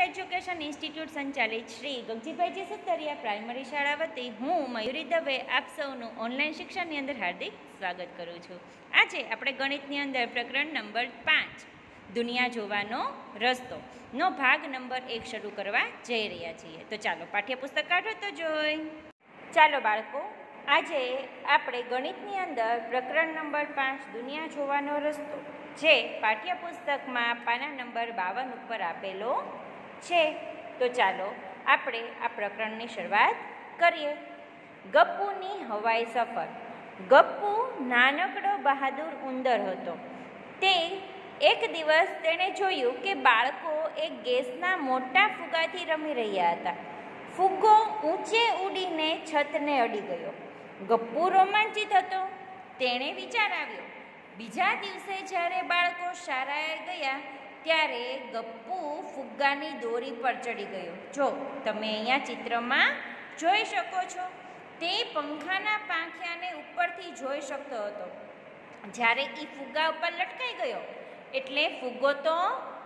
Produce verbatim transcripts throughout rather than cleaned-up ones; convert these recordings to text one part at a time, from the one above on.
Education institute સંચાલિત Shri ગગજીભાઈજી સત્તરિયા primary શાળા વતી હું મયુરી દવે આપ સૌનું ઓનલાઈન શિક્ષણની અંદર હાર્દિક સ્વાગત કરું છું. આજે આપણે ગણિતની અંદર પ્રકરણ નંબર પાંચ દુનિયા જોવાનો રસ્તો નો ભાગ નંબર એક શરૂ કરવા જઈ રહ્યા છીએ. તો ચાલો પાઠ્યપુસ્તક કાઢો તો જોઈ. ચાલો બાળકો, આજે આપણે ગણિતની અંદર પ્રકરણ નંબર પાંચ દુનિયા જોવાનો રસ્તો જે પાઠ્યપુસ્તકમાં પાના નંબર બાવન ઉપર આપેલો છે. તો ચાલો આપણે આ પ્રકરણની શરૂઆત કરીએ. ગપ્પુની હવાઈ સફર. ગપ્પુ નાનકડો બહાદુર ઉંદર હતો. તે એક દિવસ તેણે જોયું કે બાળકો એક ગેસના મોટા ફુગ્ગાથી રમી રહ્યા હતા. ફુગ્ગો ઊંચે ઉડીને છતને અડી ગયો. ગપ્પુ રોમાંચિત હતો. તેણે વિચાર આવ્યો. બીજા દિવસે જ્યારે બાળકો શાળાએ ગયા ત્યારે ગપ્પુ ફુગ્ગાની દોરી પર ચડી ગયો. જો તમે અહીંયા ચિત્રમાં જોઈ શકો છો, તે પંખાના પાંખિયાને ઉપરથી જોઈ શકતો હતો. જ્યારે એ ફુગ્ગા ઉપર લટકાઈ ગયો એટલે ફુગ્ગો તો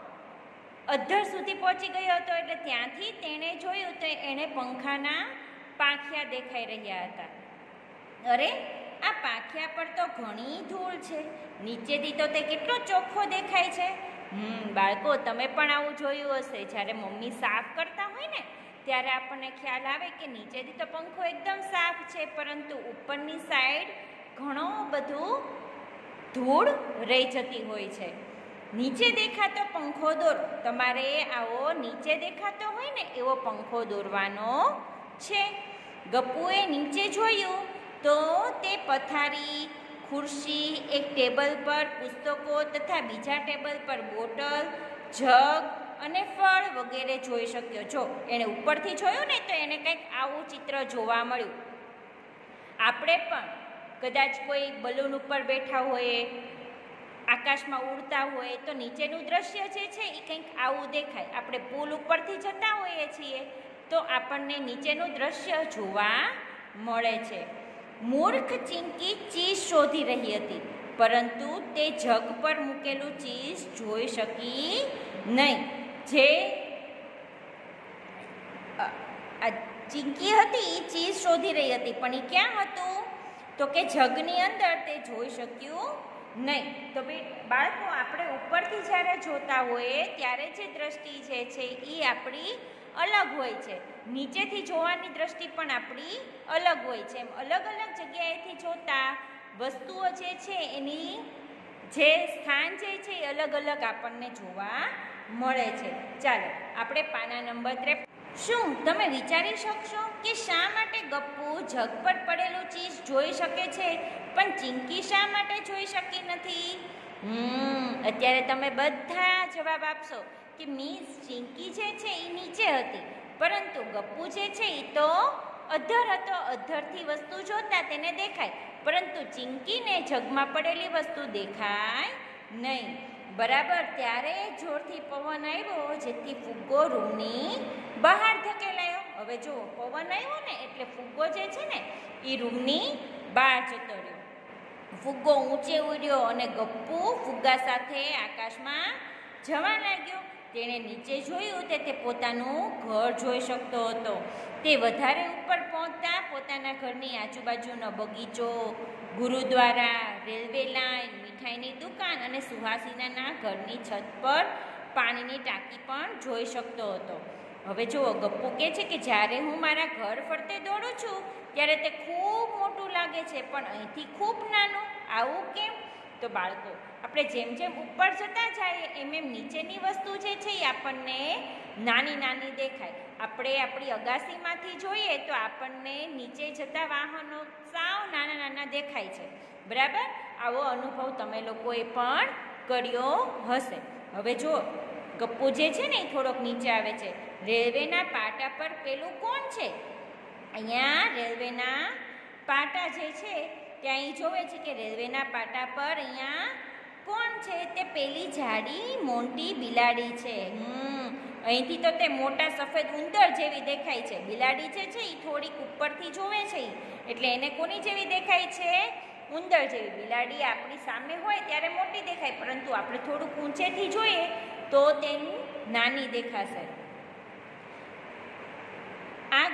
અધ્ધર સુધી પહોંચી ગયો હતો. એટલે ત્યાંથી તેણે જોયું તો એણે પંખાના પાંખિયા દેખાઈ રહ્યા હતા. અરે, આ પાંખિયા પર તો ઘણી ધૂળ છે. નીચેથી તો તે કેટલો ચોખ્ખો દેખાય છે. હમ બાળકો, તમે પણ આવું જોયું હશે. જ્યારે મમ્મી સાફ કરતા હોય ને ત્યારે આપણને ખ્યાલ આવે કે નીચેથી તો પંખો એકદમ સાફ છે, પરંતુ ઉપરની સાઈડ ઘણો બધું ધૂળ રહી જતી હોય છે. નીચે દેખાતો પંખો દોરો. તમારે આવો નીચે દેખાતો હોય ને એવો પંખો દોરવાનો છે. ગપ્પુએ નીચે જોયું તો તે પથારી, ખુરશી, એક ટેબલ પર પુસ્તકો તથા બીજા ટેબલ પર બોટલ, જગ અને ફળ વગેરે જોઈ શક્યો. જો એણે ઉપરથી જોયું ને તો એને કંઈક આવું ચિત્ર જોવા મળ્યું. આપણે પણ કદાચ કોઈ બલૂન ઉપર બેઠા હોઈએ, આકાશમાં ઉડતા હોય તો નીચેનું દ્રશ્ય જે છે એ કંઈક આવું દેખાય. આપણે પુલ ઉપરથી જતા હોઈએ છીએ તો આપણને નીચેનું દ્રશ્ય જોવા મળે છે. મૂર્ખ ચીંકી ચીઝ શોધી રહી હતી, પરંતુ તે જગ પર મૂકેલું ચીઝ જોઈ શકી નહીં. જે ચીંકી હતી એ ચીઝ શોધી રહી હતી, પણ એ ક્યાં હતું તો કે જગની અંદર તે જોઈ શક્યું નહીં. તો બે બાળકો, આપણે ઉપરથી જ્યારે જોતા હોઈએ ત્યારે જે દ્રષ્ટિ જે છે એ આપણી અલગ હોય છે. નીચેથી જોવાની દ્રષ્ટિ પણ આપણી અલગ હોય છે. એમ અલગ અલગ જગ્યાએથી જોતા વસ્તુઓ જે છે એની જે સ્થાન જે છે એ અલગ અલગ આપણને જોવા મળે છે. ચાલો આપણે પાના નંબર ત્રેપન. શું તમે વિચારી શકશો કે શા માટે ગપ્પુ જગ પર પડેલું ચીઝ જોઈ શકે છે પણ ચીંકી શા માટે જોઈ શકી નથી? હમ અત્યારે તમે બધા જવાબ આપશો કે મિસ ચીંકી જે છે એ નીચે હતી, પરંતુ ગપ્પુ જે છે એ તો અધ્ધર હતો. અધ્ધરથી વસ્તુ જોતા તેને દેખાય, પરંતુ ચીંકીને જગમાં પડેલી વસ્તુ દેખાય નહીં. બરાબર. ત્યારે જોરથી પવન આવ્યો જેથી ફુગ્ગો રૂમની બહાર ધકેલાયો. હવે જો પવન આવ્યો ને એટલે ફુગ્ગો જે છે ને એ રૂમની બહાર જતો રહ્યો. ફુગ્ગો ઊંચે ઉડ્યો અને ગપ્પુ ફુગ્ગા સાથે આકાશમાં જવા લાગ્યો. તેણે નીચે જોયું તે તે પોતાનું ઘર જોઈ શકતો હતો. તે વધારે ઉપર પહોંચતા પોતાના ઘરની આજુબાજુનો બગીચો, ગુરુદ્વારા, રેલવે લાઇન, મીઠાઈની દુકાન અને સુહાસિનાના ઘરની છત પર પાણીની ટાંકી પણ જોઈ શકતો હતો. હવે જુઓ, ગપ્પુ કહે છે કે જ્યારે હું મારા ઘર ફરતે દોડું છું ત્યારે તે ખૂબ મોટું લાગે છે, પણ અહીંથી ખૂબ નાનું. આવું કેમ? તો બાળકો, આપણે જેમ જેમ ઉપર જતા જઈએ એમ એમ નીચેની વસ્તુ જે છે એ આપણને નાની નાની દેખાય. આપણે આપણી અગાસીમાંથી જોઈએ તો આપણને નીચે જતા વાહનો સાવ નાના નાના દેખાય છે. બરાબર. આવો અનુભવ તમે લોકોએ પણ કર્યો હશે. હવે જો ગપ્પુ જે છે ને એ થોડોક નીચે આવે છે. રેલવેના પાટા પર પેલું કોણ છે? અહીંયા રેલવેના પાટા જે છે ત્યાં એ જોવે છે કે રેલવેના પાટા પર અહીંયા કોણ છે? તે પેલી જાડી મોટી બિલાડી છે. હમ અહીંથી તો તે મોટા સફેદ ઉંદર જેવી દેખાય છે. બિલાડી જે છે એ થોડીક ઉપરથી જોવે છે એટલે એને કોની જેવી દેખાય છે? ઉંદર જેવી. બિલાડી આપણી સામે હોય ત્યારે મોટી દેખાય, પરંતુ આપણે થોડુંક ઊંચેથી જોઈએ તો તેની નાની દેખાશે.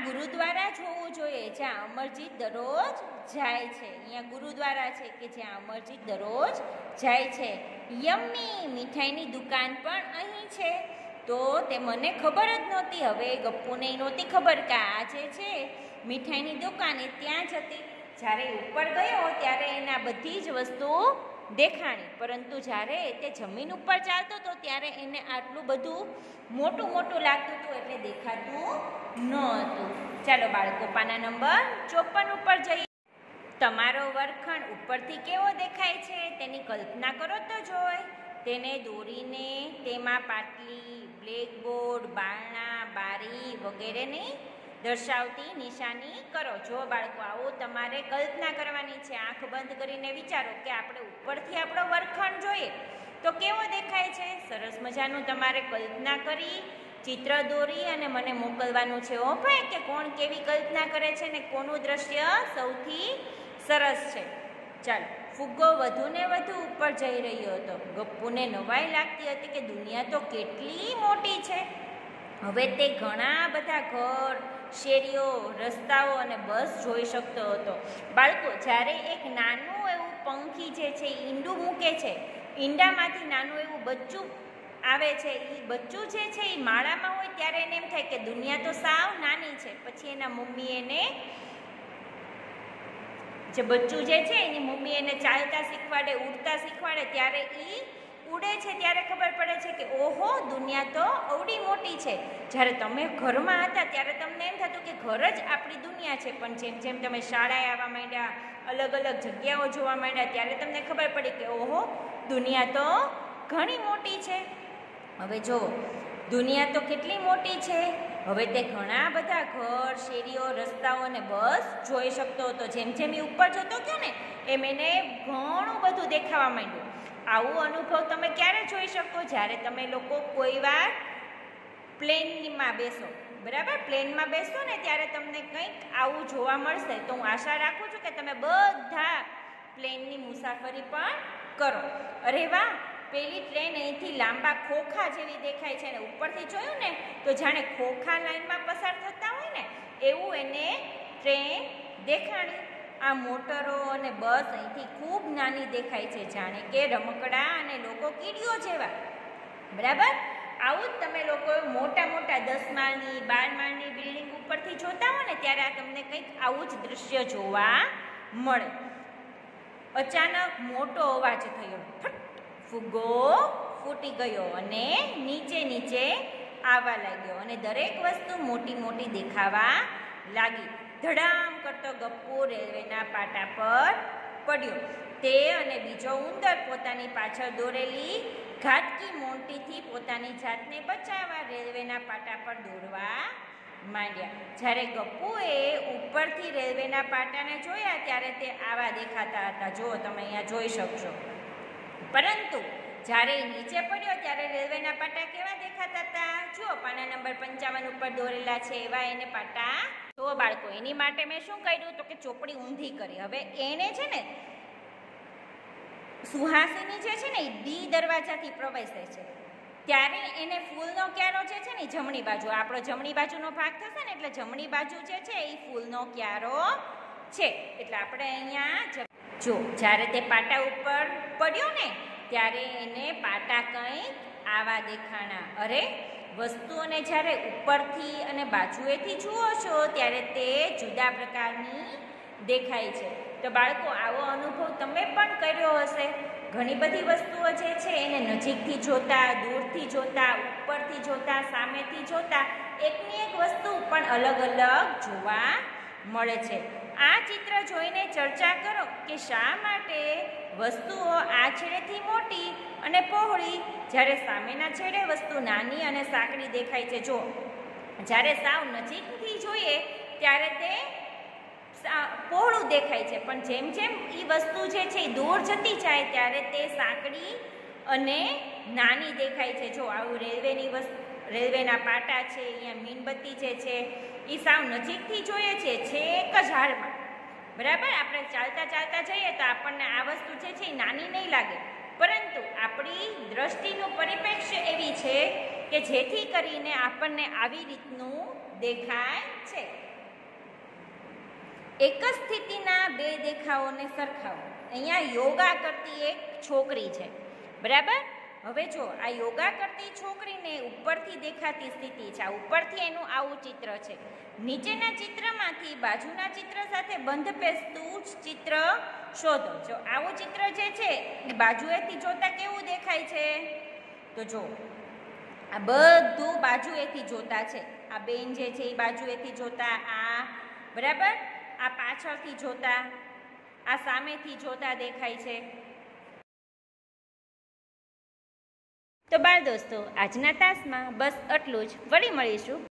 ગુરુદ્વારા જોવું જોઈએ જ્યાં અમરજીત દરરોજ જાય છે. અહીંયા ગુરુદ્વારા છે કે જ્યાં અમરજીત દરરોજ જાય છે. યમ્મી મીઠાઈની દુકાન પણ અહીં છે. તો તે મને ખબર જ નહોતી. હવે ગપ્પુને નહોતી ખબર કે આ જે છે મીઠાઈની દુકાન એ ત્યાં જ હતી. જ્યારે ઉપર ગયો ત્યારે એના બધી જ વસ્તુઓ દેખાણી, પરંતુ જ્યારે તે જમીન ઉપર ચાલતો હતો ત્યારે એને આટલું બધું મોટું મોટું લાગતું હતું એટલે દેખાતું ન હતું. ચાલો બાળકો, પાના નંબર ચોપન ઉપર જઈએ. તમારો વર્ગખંડ ઉપરથી કેવો દેખાય છે તેની કલ્પના કરો તો જોઈ. તેને દોરીને તેમાં પાટલી, બ્લેકબોર્ડ, બારણા, બારી વગેરેની દર્શાવતી નિશાની કરો. જો બાળકો, આવું તમારે કલ્પના કરવાની છે. આંખ બંધ કરીને વિચારો કે આપણે ઉપરથી આપણો વર્ગખંડ જોઈએ તો કેવો દેખાય છે. સરસ મજાનું તમારે કલ્પના કરી ચિત્ર દોરી અને મને મોકલવાનું છે. ઓ ભાઈ, કે કોણ કેવી કલ્પના કરે છે ને કોનું દ્રશ્ય સૌથી સરસ છે. ચાલો, ફુગ્ગો વધુ ને વધુ ઉપર જઈ રહ્યો હતો. ગપ્પુને નવાઈ લાગતી હતી કે દુનિયા તો કેટલી મોટી છે. હવે તે ઘણા બધા ઘર, શેરીઓ, રસ્તાઓ અને બસ જોઈ શકતો હતો. બાળકો, જ્યારે એક નાનું એવું પંખી જે છે એ ઈંડું મૂકે છે, ઈંડામાંથી નાનું એવું બચ્ચું આવે છે, એ બચ્ચું જે છે એ માળામાં હોય ત્યારે એને એમ થાય કે દુનિયા તો સાવ નાની છે. પછી એના મમ્મી એને જે બચ્ચું જે છે એની મમ્મી એને ચાલતા શીખવાડે, ઉડતા શીખવાડે, ત્યારે એ ઉડે છે ત્યારે ખબર પડે છે કે ઓહો, દુનિયા તો અવડી મોટી છે. જ્યારે તમે ઘરમાં હતા ત્યારે તમને એમ થતું કે ઘર જ આપણી દુનિયા છે, પણ જેમ જેમ તમે શાળાએ આવવા માંડ્યા, અલગ અલગ જગ્યાઓ જોવા માંડ્યા, ત્યારે તમને ખબર પડી કે ઓહો, દુનિયા તો ઘણી મોટી છે. હવે જો દુનિયા તો કેટલી મોટી છે. હવે તે ઘણા બધા ઘર, શેરીઓ, રસ્તાઓ અને બસ જોઈ શકતો હતો. જેમ જેમ એ ઉપર જતો ગયો ને એમ એને ઘણું બધું દેખાવા માંડ્યું. આવું અનુભવ તમે ક્યારે જોઈ શકો? જ્યારે તમે લોકો કોઈ વાર પ્લેનમાં બેસો, બરાબર? પ્લેનમાં બેસો ને ત્યારે તમને કંઈક આવું જોવા મળશે. તો હું આશા રાખું છું કે તમે બધા પ્લેનની મુસાફરી પણ કરો. અરે વાહ, પેલી ટ્રેન અહીંથી લાંબા ખોખા જેવી દેખાય છે, અને ઉપરથી જોયું ને તો જાણે ખોખા લાઈનમાં પસાર થતા હોય ને એવું એને ટ્રેન દેખાણી. આ મોટરો અને બસ અહીંથી ખૂબ નાની દેખાય છે, જાણે કે રમકડા અને લોકો કીડીઓ જેવા, બરાબર? આવું જ તમે લોકો મોટા મોટા દસ માળની, બાર માળની બિલ્ડિંગ ઉપરથી જોતા હો ને ત્યારે આ તમને કંઈક આવું જ દૃશ્ય જોવા મળે. અચાનક મોટો અવાજ થયો, ફટ! ફુગ્ગો ફૂટી ગયો અને નીચે નીચે આવવા લાગ્યો અને દરેક વસ્તુ મોટી મોટી દેખાવા લાગી. ધડામ કરતો ગપ્પુ રેલવેના પાટા પર પડ્યો. તે અને બીજો ઉંદર પોતાની પાછળ દોરેલી ઘાતકી મોંટીથી પોતાની જાતને બચાવવા રેલવેના પાટા પર દોડવા માંડ્યા. જ્યારે ગપ્પુએ ઉપરથી રેલવેના પાટાને જોયા ત્યારે તે આવા દેખાતા હતા. જો તમે અહીંયા જોઈ શકશો. પરંતુ જ્યારે નીચે પડ્યો ત્યારે રેલવેના પાટા કેવા દેખાતા હતા? જુઓ, પાના નંબર પંચાવન ઉપર દોરેલા છે એવા એને પાટા. તો બાળકો, એની માટે મેં શું કર્યું તો કે ચોપડી ઊંધી કરી. હવે એને છે ને સુહાસિની જે છે ને એ ડી દરવાજાથી પ્રવેશે છે ત્યારે એને ફૂલનો ક્યારો જે છે ને જમણી બાજુ, આપણો જમણી બાજુનો ભાગ થશે ને એટલે જમણી બાજુ જે છે એ ફૂલનો ક્યારો છે. એટલે આપણે અહીંયા જો જ્યારે તે પાટા ઉપર પડ્યો ને ત્યારે એને પાટા કંઈક આવા દેખાણા. અરે, વસ્તુઓને જ્યારે ઉપરથી અને બાજુએથી જુઓ છો ત્યારે તે જુદા પ્રકારની દેખાય છે. તો બાળકો, આવો અનુભવ તમે પણ કર્યો હશે. ઘણી બધી વસ્તુઓ જે છે એને નજીકથી જોતા, દૂરથી જોતા, ઉપરથી જોતા, સામેથી જોતા એકની એક વસ્તુ પણ અલગ અલગ જોવા મળે છે. આ ચિત્ર જોઈને ચર્ચા કરો કે શા માટે વસ્તુઓ આ છેડેથી મોટી અને પહોળી જ્યારે સામેના છેડે વસ્તુ નાની અને સાંકડી દેખાય છે. જો જ્યારે સાવ નજીકથી જોઈએ ત્યારે તે પહોળું દેખાય છે, પણ જેમ જેમ એ વસ્તુ જે છે એ દૂર જતી જાય ત્યારે તે સાંકડી અને નાની દેખાય છે. જો આવું રેલવેની વસ્તુ, રેલવેના પાટા છે, અહીંયા મીણબત્તી જે છે એ સાવ નજીકથી જોઈએ છે છેક જ હાલમાં, બરાબર? આપણે ચાલતા ચાલતા જઈએ તો આપણને આ વસ્તુ જે છે એ નાની નહીં લાગે, પરંતુ આપણી દ્રષ્ટિનું પરિપ્રેક્ષ્ય એવી છે કે જેથી કરીને આપણને આવી રીતનું દેખાય છે. એક જ સ્થિતિના બે દેખાવોને સરખાવો. અહીંયા યોગા કરતી એક છોકરી છે, બરાબર. હવે જો આ યોગા કરતી છોકરીને ઉપરથી દેખાતી સ્થિતિ છે, આ ઉપરથી એનું આવું ચિત્ર છે. નીચેના ચિત્રમાંથી બાજુના ચિત્ર સાથે બંધ બેસતું ચિત્ર શોધો. જો આવું ચિત્ર જે છે એ બાજુએથી જોતા કેવું દેખાય છે? તો જો આ બધું બાજુએથી જોતા છે. આ બેન જે છે એ બાજુએથી જોતા, આ બરાબર, આ પાછળથી જોતા, આ સામેથી જોતા દેખાય છે. તો બાળ દોસ્તો, આજના તાસમાં બસ આટલું જ. વળી મળીશું